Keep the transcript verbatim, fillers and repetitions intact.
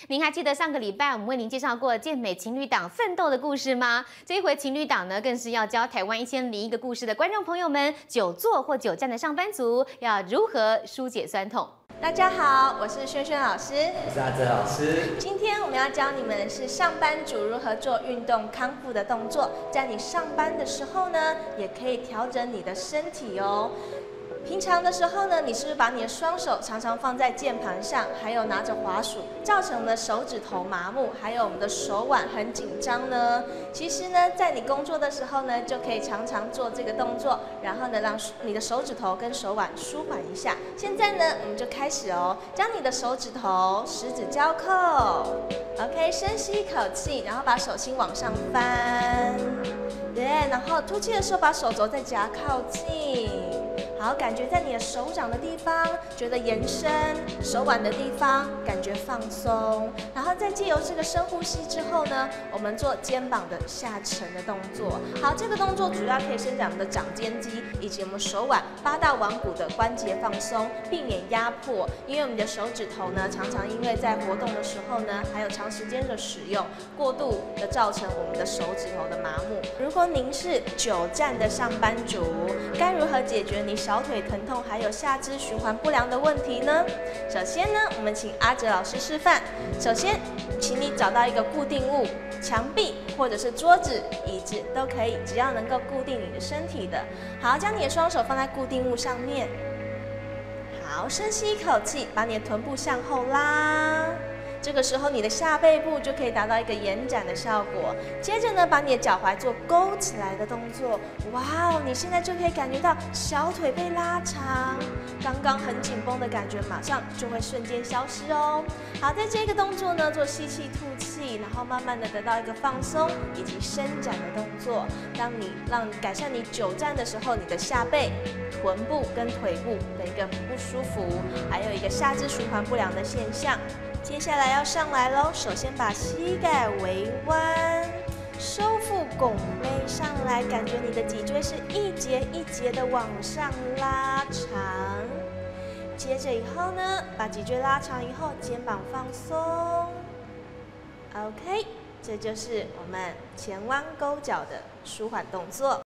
您还记得上个礼拜我们为您介绍过健美情侣档奋斗的故事吗？这一回情侣档呢，更是要教台湾一千零一个故事的观众朋友们，久坐或久站的上班族要如何疏解酸痛。 大家好，我是萱萱老师， 我是阿哲老师。 今天我们要教你们的是上班族如何做运动康复的动作，在你上班的时候呢，也可以调整你的身体哦。平常的时候呢，你是不是把你的双手常常放在键盘上，还有拿着滑鼠，造成了手指头麻木，还有我们的手腕很紧张呢？其实呢，在你工作的时候呢，就可以常常做这个动作，然后呢，让你的手指头跟手腕舒缓一下。现在呢，我们就开始哦，将你的手指头、食指交扣 ，OK， 深吸一口气，然后把手心往上翻，对，然后吐气的时候把手肘再夹靠近。好，感觉在你的手掌的地方觉得延伸，手腕的地方感觉放松，然后再借由这个深呼吸之后呢，我们做肩膀的下沉的动作。好，这个动作主要可以伸展我们的掌间肌以及我们手腕八大腕骨的关节放松，避免压迫。因为我们的手指头呢，常常因为在活动的时候呢，还有长时间的使用，过度的造成我们的手指头的麻木。如果您是久站的上班族，该如何解决你小腿疼痛还有下肢循环不良的问题呢？首先呢，我们请阿哲老师示范。首先，请你找到一个固定物，墙壁或者是桌子、椅子都可以，只要能够固定你的身体的。好，将你的双手放在固定物上面。好，深吸一口气，把你的臀部向后拉。这个时候，你的下背部就可以达到一个延展的效果。接着呢，把你的脚踝做勾起来的动作。哇哦，你现在就可以感觉到小腿被拉长，刚刚很紧绷的感觉马上就会瞬间消失哦。好，在这个动作呢，做吸气、吐气，然后慢慢的得到一个放松以及伸展的动作。当你让改善你久站的时候，你的下背、臀部跟腿部的一个不舒服，还有一个下肢循环不良的现象。接下来要上来喽，首先把膝盖微弯，收腹拱背上来，感觉你的脊椎是一节一节的往上拉长。接着以后呢，把脊椎拉长以后，肩膀放松。OK， 这就是我们前弯勾脚的舒缓动作。